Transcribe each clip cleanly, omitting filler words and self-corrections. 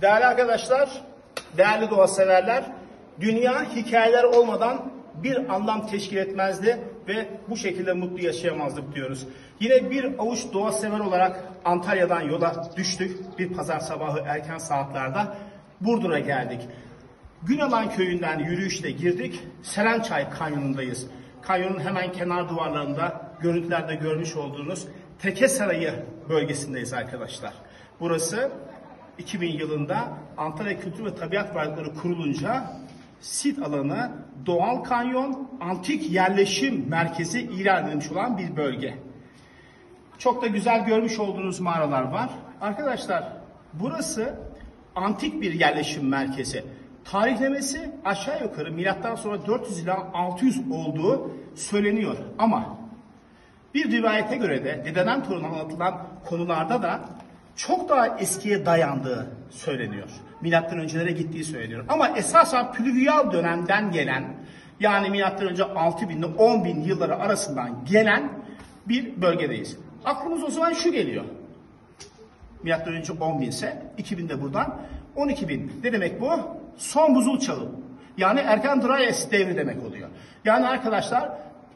Değerli arkadaşlar, değerli doğa severler, dünya hikayeler olmadan bir anlam teşkil etmezdi ve bu şekilde mutlu yaşayamazdık diyoruz. Yine bir avuç doğa sever olarak Antalya'dan yola düştük. Bir pazar sabahı erken saatlerde Burdur'a geldik. Günalan köyünden yürüyüşle girdik. Serençay Kanyonu'ndayız. Kanyonun hemen kenar duvarlarında görüntülerde görmüş olduğunuz Teke Sarayı bölgesindeyiz arkadaşlar. Burası 2000 yılında Antalya Kültür ve Tabiat Varlıkları kurulunca sit alanı, doğal kanyon, antik yerleşim merkezi ilan edilmiş olan bir bölge. Çok da güzel görmüş olduğunuz mağaralar var. Arkadaşlar burası antik bir yerleşim merkezi. Tarihlemesi aşağı yukarı milattan sonra 400 ila 600 olduğu söyleniyor. Ama bir rivayete göre de dededen toruna anlatılan konularda da çok daha eskiye dayandığı söyleniyor. Milattan öncelere gittiği söyleniyor. Ama esasen plüvyal dönemden gelen, yani milattan önce 6000 ile 10.000 yılları arasından gelen bir bölgedeyiz. Aklımız o zaman şu geliyor. Milattan önce 10.000 ise 2000'de buradan 12.000. Ne demek bu? Son buzul çağı. Yani erken Dryas devri demek oluyor. Yani arkadaşlar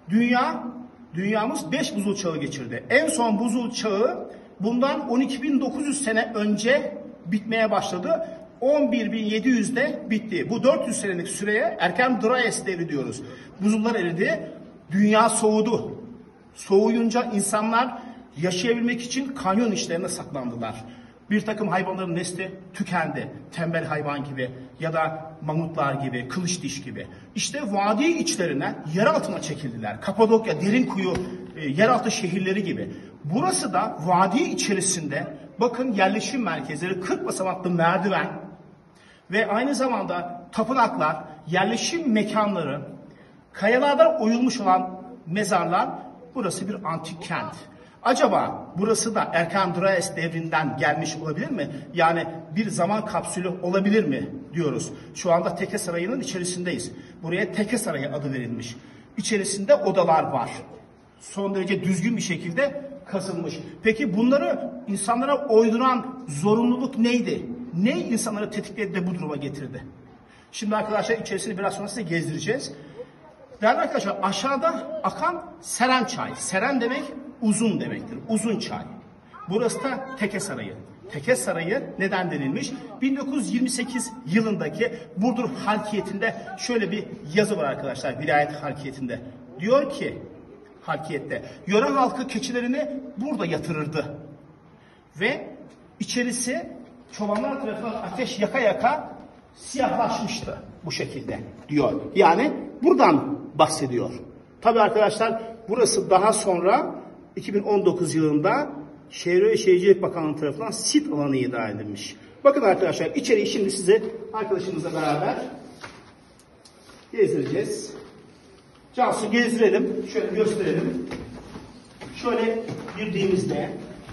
dünyamız 5 buzul çağı geçirdi. En son buzul çağı bundan 12.900 sene önce bitmeye başladı. 11.700'de bitti. Bu 400 senelik süreye erken Dryas devri diyoruz. Buzullar eridi, dünya soğudu. Soğuyunca insanlar yaşayabilmek için kanyon içlerine saklandılar. Bir takım hayvanların nesli tükendi. Tembel hayvan gibi ya da mamutlar gibi, kılıç diş gibi. İşte vadi içlerine, yer altına çekildiler. Kapadokya, Derinkuyu, yeraltı şehirleri gibi. Burası da vadi içerisinde bakın yerleşim merkezleri, 40 basamaklı merdiven ve aynı zamanda tapınaklar, yerleşim mekanları, kayalardan oyulmuş olan mezarlar. Burası bir antik kent. Acaba burası da erken Dryas devrinden gelmiş olabilir mi? Yani bir zaman kapsülü olabilir mi diyoruz. Şu anda Teke Sarayı'nın içerisindeyiz. Buraya Teke Sarayı adı verilmiş. İçerisinde odalar var. Son derece düzgün bir şekilde kazılmış. Peki bunları insanlara oyduran zorunluluk neydi? Ne insanları tetikledi de bu duruma getirdi? Şimdi arkadaşlar içerisini biraz sonra size gezdireceğiz. Değerli arkadaşlar, aşağıda akan Serençay. Seren demek uzun demektir. Uzun çay. Burası da Teke Sarayı. Teke Sarayı neden denilmiş? 1928 yılındaki Burdur Halkiyeti'nde şöyle bir yazı var arkadaşlar. Vilayet Halkiyeti'nde. Diyor ki Halkiyet'te yöre halkı keçilerini burada yatırırdı. Ve içerisi çobanlar tarafından ateş yaka yaka siyahlaşmıştı bu şekilde diyor. Yani buradan bahsediyor. Tabii arkadaşlar burası daha sonra 2019 yılında Şehir ve Şehircilik Bakanlığı tarafından sit alanı ilan edilmiş. Bakın arkadaşlar içeriği şimdi size arkadaşımızla beraber gezdireceğiz. Cansu gezdirelim. Şöyle gösterelim. Şöyle girdiğimizde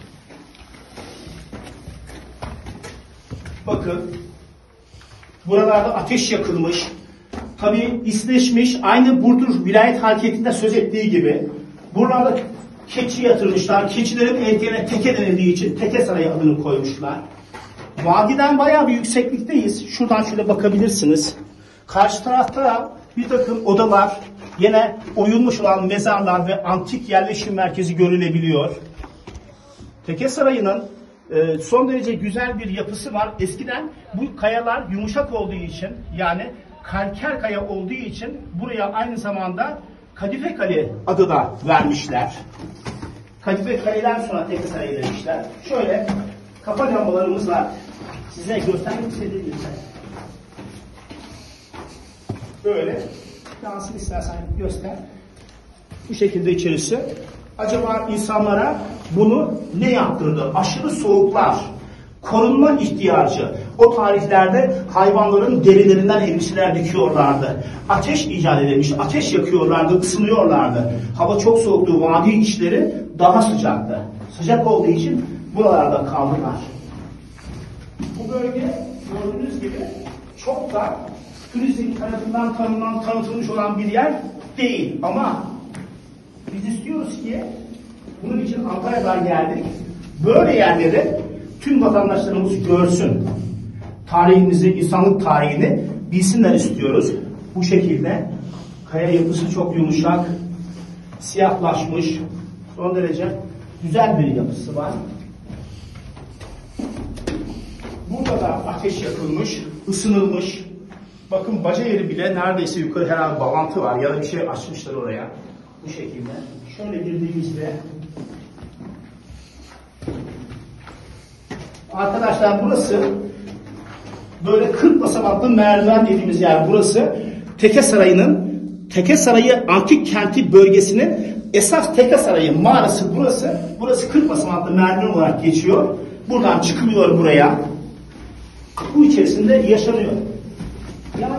bakın buralarda ateş yakılmış. Tabii isleşmiş. Aynı Burdur Vilayet Halkiyeti'nde söz ettiği gibi. Buralarda keçi yatırmışlar. Keçilerin eteğine teke denildiği için Teke Sarayı adını koymuşlar. Vadiden bayağı bir yükseklikteyiz. Şuradan şöyle bakabilirsiniz. Karşı tarafta da bir takım odalar, yine oyulmuş olan mezarlar ve antik yerleşim merkezi görülebiliyor. Teke Sarayı'nın son derece güzel bir yapısı var. Eskiden bu kayalar yumuşak olduğu için, yani kalker kaya olduğu için buraya aynı zamanda Kadife Kale adı da vermişler. Kadife Kale'den sonra Teke Sarayı demişler. Şöyle kafa lambalarımız var. Size göstermek istediğim gibi. Böyle. Yansın istersen göster. Bu şekilde içerisi. Acaba insanlara bunu ne yaptırdı? Aşırı soğuklar, korunma ihtiyacı. O tarihlerde hayvanların derilerinden elbiseler dikiyorlardı. Ateş icat edilmiş, ateş yakıyorlardı, ısınıyorlardı. Hava çok soğuktu, vadi içleri daha sıcaktı. Sıcak olduğu için buralarda kaldılar. Bu bölge gördüğünüz gibi çok da turizm tarafından tanıtılmış olan bir yer değil. Ama biz istiyoruz ki bunun için Antalya'dan geldik. Böyle yerleri tüm vatandaşlarımız görsün. tarihimizi, insanlık tarihini bilsinler istiyoruz. Bu şekilde kaya yapısı çok yumuşak, siyahlaşmış, son derece güzel bir yapısı var. Burada da ateş yakılmış, ısınılmış. Bakın baca yeri bile neredeyse yukarı herhalde bağlantı var ya da bir şey açmışlar oraya. Bu şekilde. Şöyle girdiğimizde arkadaşlar burası böyle 40 basamaklı merdiven dediğimiz yer burası. Teke Sarayı Antik Kenti bölgesinin esas Teke Sarayı mağarası burası. Burası 40 basamaklı merdiven olarak geçiyor. Buradan çıkılıyor buraya. Bu içerisinde yaşanıyor. Yani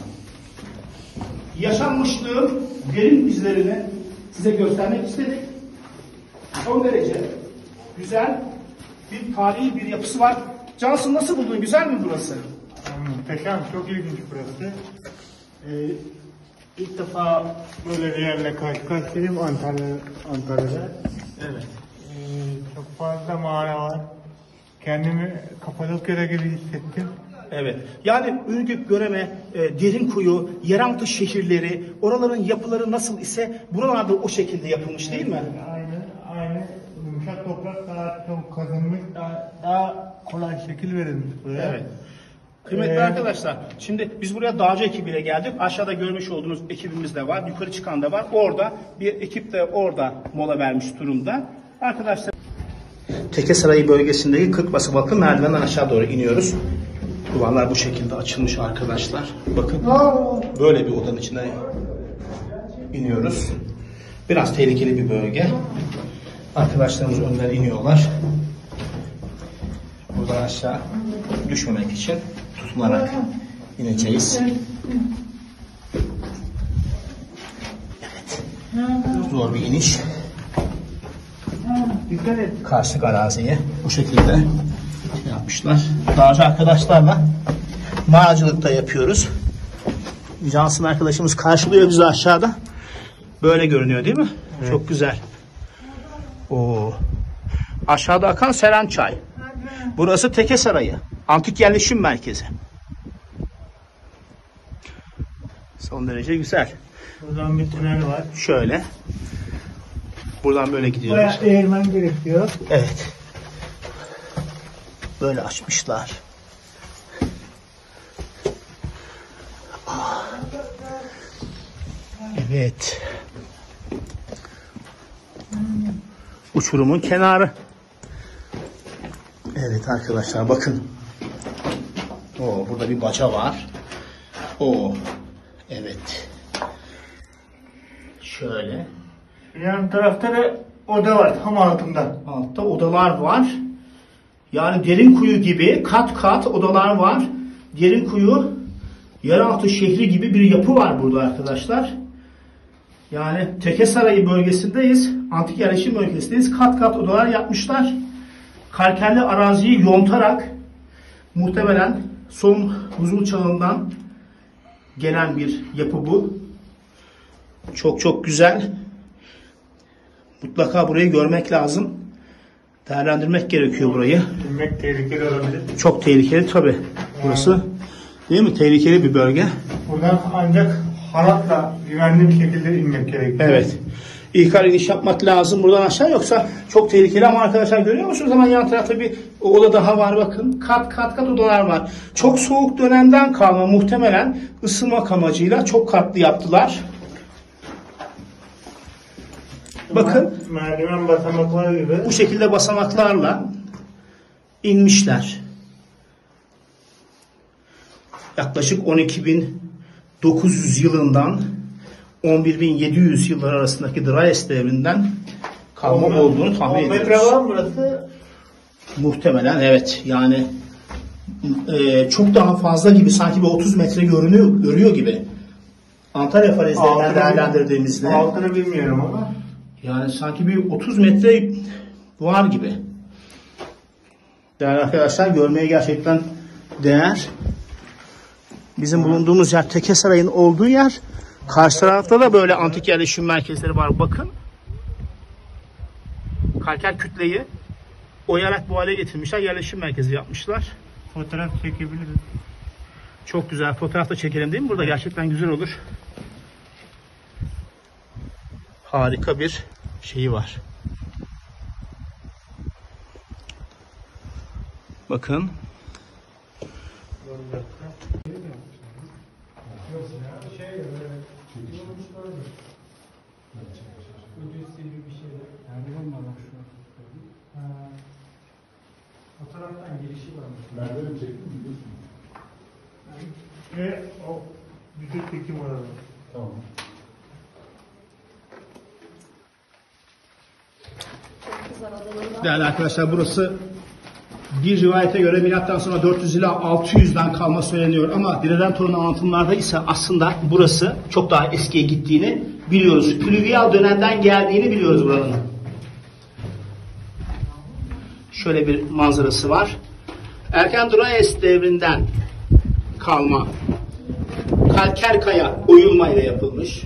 yaşanmışlığın derin izlerini size göstermek istedik. Son derece güzel bir tarihi bir yapısı var. Cansu nasıl buldun? Güzel mi burası? Muhteşem, çok ilginç burası. İlk defa böyle bir yerle karşılaştım Antalya'da. Evet. Çok fazla mağara var. Kendimi Kapadokya'da gibi hissettim. Evet. Yani Ürgüp, Göreme, Derinkuyu, yeraltı şehirleri, oraların yapıları nasıl ise buralarda o şekilde yapılmış değil mi? Aynı. Yumuşak toprak daha çok kazınmış, daha kolay şekil verilmiş buraya. Evet. Kıymetli arkadaşlar, şimdi biz buraya dağcı ekibiyle geldik. Aşağıda görmüş olduğunuz ekibimiz de var, yukarı çıkan da var. Orada bir ekip de orada mola vermiş durumda. Arkadaşlar, Teke Sarayı bölgesindeki 40 basamaklı merdivenden aşağı doğru iniyoruz. Duvarlar bu şekilde açılmış arkadaşlar. Bakın, böyle bir odanın içine iniyoruz. Biraz tehlikeli bir bölge. Arkadaşlarımız önden iniyorlar. Buradan aşağı düşmemek için tutunarak ineceğiz. Evet. Zor bir iniş. Karşılık araziye bu şekilde yapmışlar. Dağcı arkadaşlarla mağaracılıkta yapıyoruz. Cansın arkadaşımız karşılıyor bizi aşağıda. Böyle görünüyor değil mi? Evet. Çok güzel. Oo. Aşağıda akan Serençay. Burası Teke Sarayı. Antik yerleşim merkezi. Son derece güzel. Buradan bir tünel var. Şöyle. Buradan böyle gidiyoruz. Buraya eğilmen gerekiyor. Evet. Böyle açmışlar. Evet. Uçurumun kenarı. Evet arkadaşlar bakın. Burada bir baca var. Evet. Şöyle. Yan tarafta da oda var tam altında. Altta odalar var. Yani Derinkuyu gibi kat kat odalar var. Derinkuyu yeraltı şehri gibi bir yapı var burada arkadaşlar. Yani Teke Sarayı bölgesindeyiz. Antik yerleşim bölgesindeyiz. Kat kat odalar yapmışlar. Kalkerli araziyi yontarak muhtemelen son buzul çağından gelen bir yapı bu. Çok çok güzel. Mutlaka burayı görmek lazım. Değerlendirmek gerekiyor burayı. Bilmek tehlikeli olabilir. Çok tehlikeli tabii. Burası değil mi? Tehlikeli bir bölge. Buradan ancak halatla güvenli bir şekilde inmek gerekiyor. Evet. İlkar iniş yapmak lazım buradan aşağı, yoksa çok tehlikeli. Ama arkadaşlar görüyor musunuz? Hemen yan tarafta bir oda daha var bakın. Kat kat odalar var. Çok soğuk dönemden kalma, muhtemelen ısınmak amacıyla çok katlı yaptılar. Bakın. Merdiven basamakları gibi. Bu şekilde basamaklarla inmişler. Yaklaşık 12.900 yılından 11.700 yıllar arasındaki Dryas devrinden kalma olduğunu tahmin ediyoruz. 10 metre var mı burası? Muhtemelen evet. Yani çok daha fazla gibi, sanki bir 30 metre görüyor gibi. Antalya falezlerinden değerlendirdiğimizde. Altını bilmiyorum ama. Yani sanki bir 30 metre var gibi. Değerli arkadaşlar, görmeye gerçekten değer. Bizim bulunduğumuz yer Teke Sarayı'nın olduğu yer. Karşı tarafta da böyle antik yerleşim merkezleri var. Bakın. Kalker kütleyi oyarak bu hale getirmişler. Yerleşim merkezi yapmışlar. fotoğraf çekebiliriz. Çok güzel. Fotoğraf da çekelim değil mi? Burada gerçekten güzel olur. Harika bir şeyi var. Bakın. Fotoğraftan girişi varmış. Nereden çektin biliyorsun? Ve o vücut çekim orada. Tamam. Değerli arkadaşlar, burası bir rivayete göre milattan sonra 400 ila 600'den kalma söyleniyor ama direden torun anlatımlarda ise aslında burası çok daha eskiye gittiğini biliyoruz. Plüvyal dönemden geldiğini biliyoruz buranın. Şöyle bir manzarası var. Erken Duraes devrinden kalma kalker kaya oyulmayla yapılmış.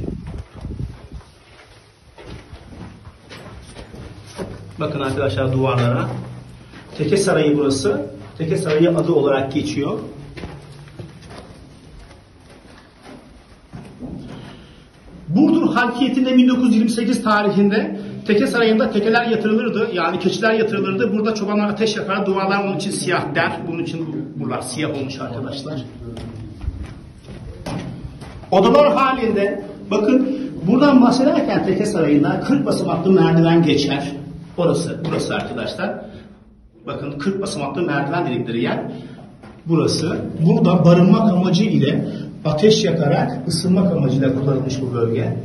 Bakın arkadaşlar duvarlara. Teke Sarayı burası. Teke Sarayı adı olarak geçiyor. Burdur Halkiyeti'nde 1928 tarihinde Teke Sarayı'nda tekeler yatırılırdı. Yani keçiler yatırılırdı. Burada çobanlar ateş yakar. Duvarlar onun için siyah der. Bunun için buralar siyah olmuş arkadaşlar. Odalar halinde bakın buradan bahsederken Teke Sarayı'nda 40 basamaklı merdiven geçer. Burası arkadaşlar. Bakın 40 basamaklı merdiven dedikleri yer burası. Burada barınmak amacı ile ateş yakarak ısınmak amacıyla kullanılmış bu bölge.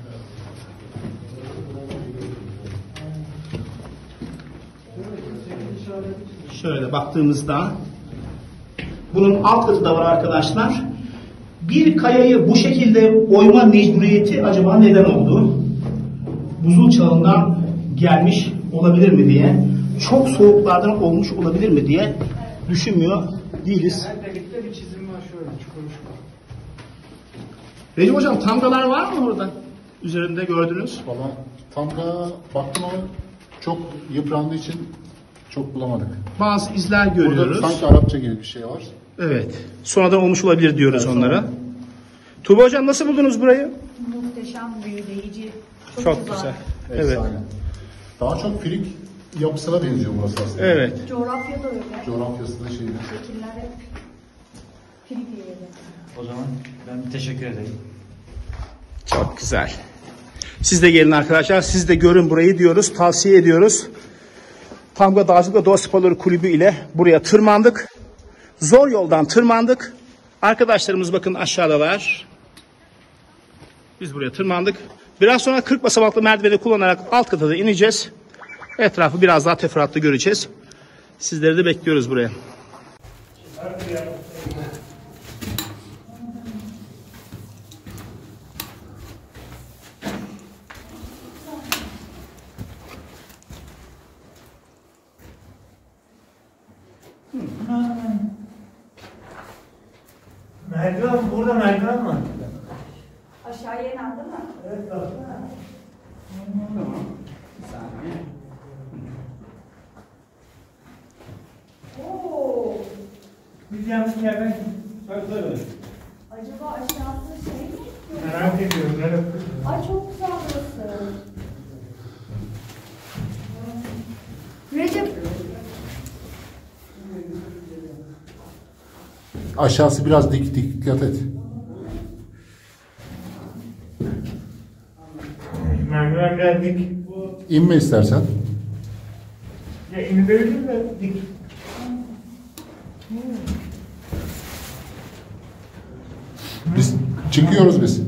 Şöyle baktığımızda bunun alt katı da var arkadaşlar. Bir kayayı bu şekilde oyma mecburiyeti acaba neden oldu? Buzul çağından gelmiş olabilir mi diye, çok soğuklardan olmuş olabilir mi diye düşünmüyor değiliz. Bir çizim var şöyle çukur. Recep Hocam, tamgalar var mı burada? Üzerinde gördünüz. Valla tam da baktım ama çok yıprandığı için çok bulamadık. Bazı izler görüyoruz. Burada sanki Arapça gibi bir şey var. Evet. Sonradan olmuş olabilir diyoruz Evet, onlara. sonra. Tuğba Hocam, nasıl buldunuz burayı? Muhteşem, büyüleyici. Çok güzel. Evet. Efsane. Daha çok Frig yapısına benziyor burası aslında. Evet. Coğrafya da öyle. Coğrafyası da şeyde. Şekiller hep Filipin'e. O zaman ben teşekkür ederim. Çok güzel. Siz de gelin arkadaşlar. Siz de görün burayı diyoruz. Tavsiye ediyoruz. Tamga Dağcılık ve Doğa Sporları Kulübü ile buraya tırmandık. Zor yoldan tırmandık. Arkadaşlarımız bakın aşağıdalar. Biz buraya tırmandık. Biraz sonra 40 basamaklı merdiveni kullanarak alt kata da ineceğiz. Etrafı biraz daha teferruatlı göreceğiz. Sizleri de bekliyoruz buraya. Merdiven, burada merdiven var. Aşağıya inen değil mi? Evet bak. Oo. Biz yanlış yerden bakıyoruz. Acaba aşağısı şey mi? Merak ediyorum. Merak ediyorum. Ay çok güzel burası. Recep, Aşağısı biraz dik, dikkat et. Merdiven biraz dik. İnme istersen. Ya indirebilir de dik. Biz çıkıyoruz biz.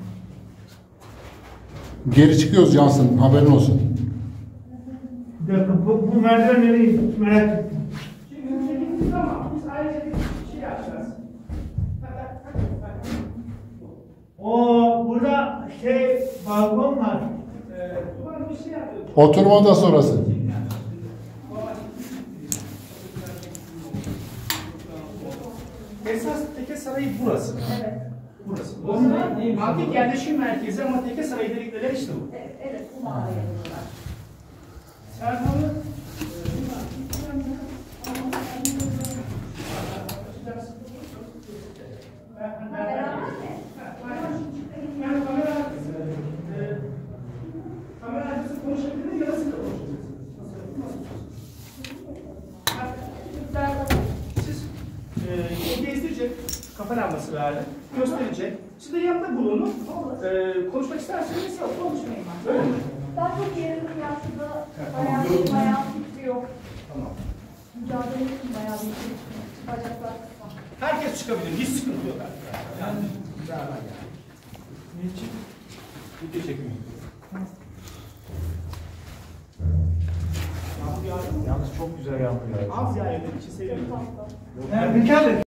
Geri çıkıyoruz Cansın, haberin olsun. Bir dakika, bu merdiven nereye merak ettim. O burada balkon var. Oturma odası orası. Esas Teke Sarayı burası. Evet. Burası. Onlar antik yerleşim merkezi ama Teke Sarayı dedikleri işte bu. evet bu mağaraya yapıyorlar. Serkan'ı kafa lambası verdim. Gösterecek. Siz de yanında bulunun. Konuşmak isterseniz Konuşmayayım ben. öyle mi? Ben çok gerildim yaşlıda. tamam. Bayağı titriyor. Tamam. Mücadele ettim bayağı bir şey çıkıyor. Bacaklar kısa. Herkes çıkabilir. Hiç sıkıntı yok arkadaşlar. Yani beraber yani. Niçin? Video çekmiyor. Yağmur yağıyor mu? Yalnız çok güzel yağmur yağıyor. Az yağıyor. İçi seviyorum. Tatlı. Mükemmel.